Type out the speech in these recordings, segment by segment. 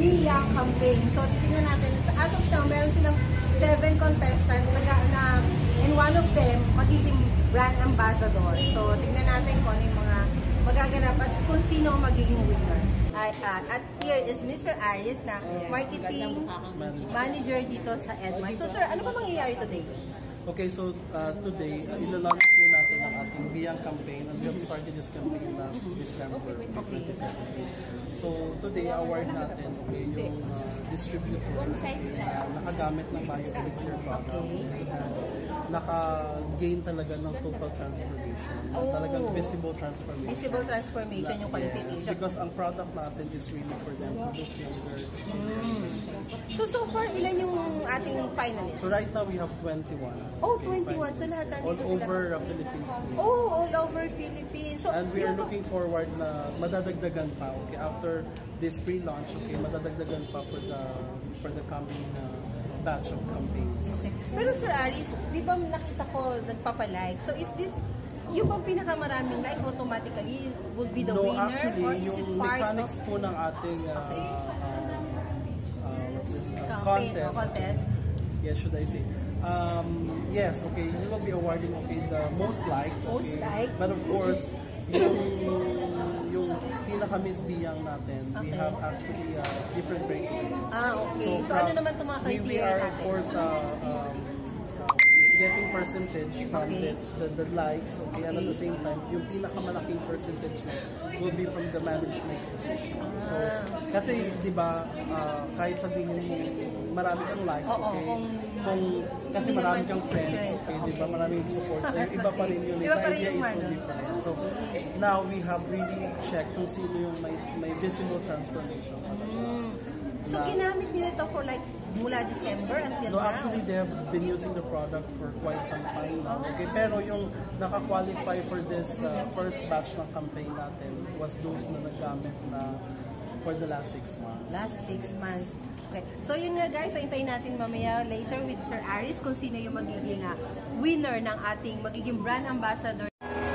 We Young campaign. So, titingnan natin. As of now, meron silang 7 contestants and one of them magiging brand ambassador. So, tingnan natin kung ano yung mga magaganap at kung sino ang magiging winner. At here is Mr. Aris na marketing manager dito sa Edmart. So, sir, ano ba mangyayari today? Okay, so today, ilalunch po natin ang ating Biyang campaign, and we have started this campaign last December 2017. So today, award natin yung distributor na nakagamit ng BioElixir product, naka-gain talaga ng total transformation, talagang visible transformation. Visible transformation yung qualification. Yes, because ang product natin is really for them to look younger. So far, ilan yung ating finalists? So right now, we have 21. Oh, 21. So lahat all over Philippines. Oh, all over Philippines. So, and we are looking forward na madadagdagan pa. Okay, after this pre-launch, okay, madadagdagan pa for the coming batch of campaigns. Okay. Pero Sir Aris, di ba nakita ko nagpapalike? So is this yung bang pinakamaraming like automatically will be the winner? Actually, or is it part mechanics of po ng ating contest? Yes, should I say? Yes, okay, we will be awarding the most liked. Most liked. But of course, yung pinaka-Miss Biyang natin, we have actually different criteria. Okay. So ano naman itong mga criteria we are, natin? Of course, getting percentage from the likes, okay, and at the same time, yung pinakamalaking percentage will be from the management's decision. So, kasi, di ba, kahit sabihin mo, marami kang likes, okay, kasi marami kang friends, okay, di ba, maraming support, so yung iba pa rin yun, the idea is so different. So, now we have really checked kung sino yung may visible transformation. So, ginamit nila ito for like mula December until now? No, actually, they have been using the product for quite some time now. Okay, pero yung naka-qualify for this first batch ng campaign natin was those na nagamit na for the last 6 months. Last 6 months. Okay. So yun nga guys, hintayin natin mamaya later with Sir Aris kung sino yung magiging winner ng ating magiging brand ambassador.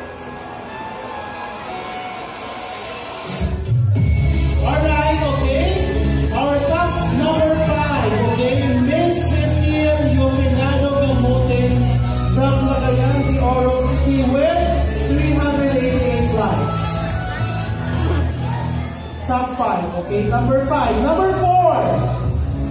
Alright, okay. Our top number 5, okay, Miss Cecile Yominado Gamote from Magayan de Oro City with 388 likes. Top 5, okay, number 5. Number 4.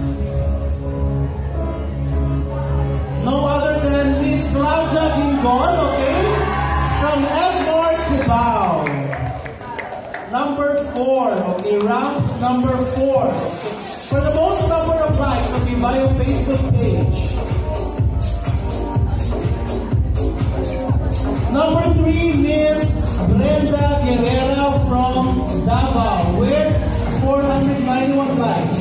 No other than Miss Claudia Gingon, okay, from Edmart Cubao. Number 4, okay, rank number 4. Okay. For the most number of likes, okay, by your Facebook page. Number 3, Miss Brenda Guerrera from Davao with 491 likes.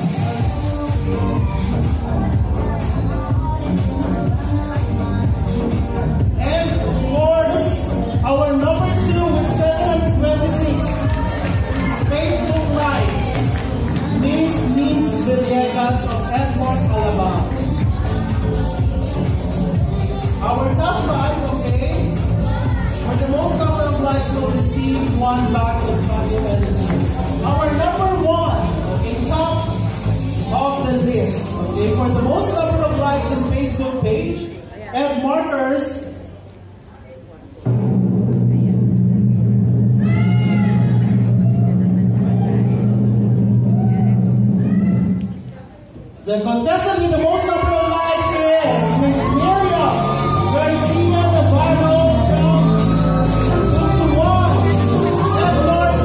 And of course, our number 2 with 726 Facebook likes, Miss Means Villegas of Edmont, Alabama. Our top 5, okay, for the most number of likes will receive 1 box of BioElixir. Our number 1, okay, top of the list, okay, for the most number of likes on Facebook page, Edmarkers. The contestant with the most number of likes is Miss Miriam Garcia Navarro from Tutuan, Edward.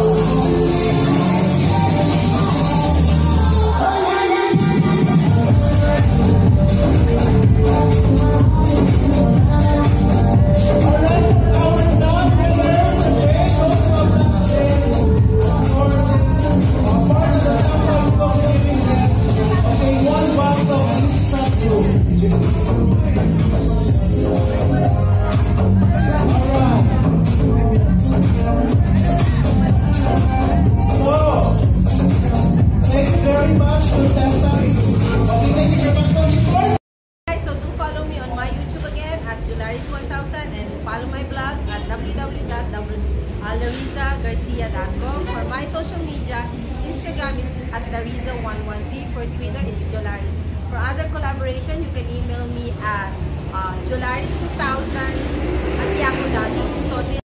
Alright, for our non-winners, okay, those who have not been, of course, part of the top 5 of giving them. Okay, 1 box of instant food. Alright. So, thank you very much, contestants. Okay, thank you very much for your support. Guys, so do follow me on my YouTube again at Jularis1000 and follow my blog at www.larizzagarcia.com. For my social media, Instagram is at Lariza113. For Twitter, it's Jolaris. For other collaboration, you can email me at Jolaris2000 at yahoo.com. So,